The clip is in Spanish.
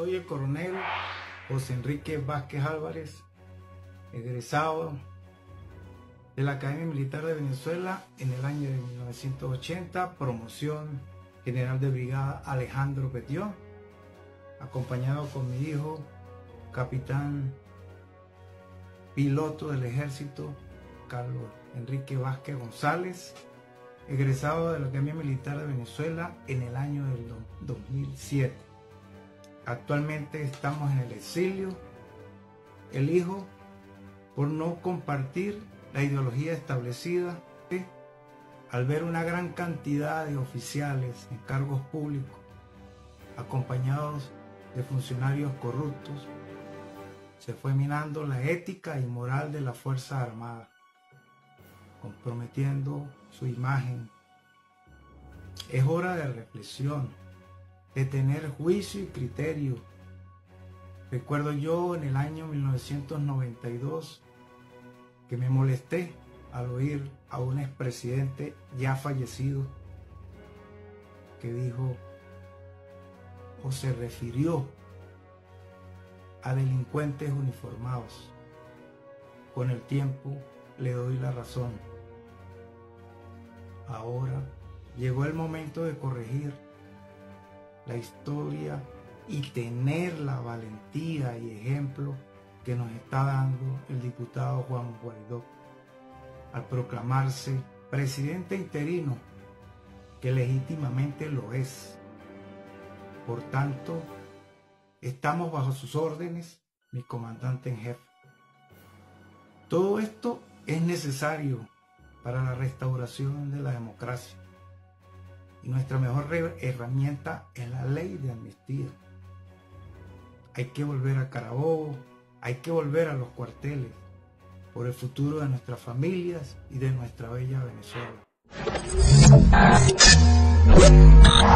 Soy el coronel José Enrique Vázquez Álvarez, egresado de la Academia Militar de Venezuela en el año de 1980, promoción general de brigada Alejandro Petión, acompañado con mi hijo, capitán piloto del ejército, Carlos Enrique Vázquez González, egresado de la Academia Militar de Venezuela en el año del 2007. Actualmente estamos en el exilio, elijo por no compartir la ideología establecida al ver una gran cantidad de oficiales en cargos públicos acompañados de funcionarios corruptos. Se fue minando la ética y moral de las Fuerzas Armadas, comprometiendo su imagen. Es hora de reflexión, de tener juicio y criterio. Recuerdo yo en el año 1992 que me molesté al oír a un expresidente ya fallecido que dijo o se refirió a delincuentes uniformados. Con el tiempo le doy la razón. Ahora llegó el momento de corregir la historia y tener la valentía y ejemplo que nos está dando el diputado Juan Guaidó al proclamarse presidente interino, que legítimamente lo es. Por tanto, estamos bajo sus órdenes, mi comandante en jefe. Todo esto es necesario para la restauración de la democracia. Y nuestra mejor herramienta es la ley de amnistía. Hay que volver a Carabobo, hay que volver a los cuarteles, por el futuro de nuestras familias y de nuestra bella Venezuela.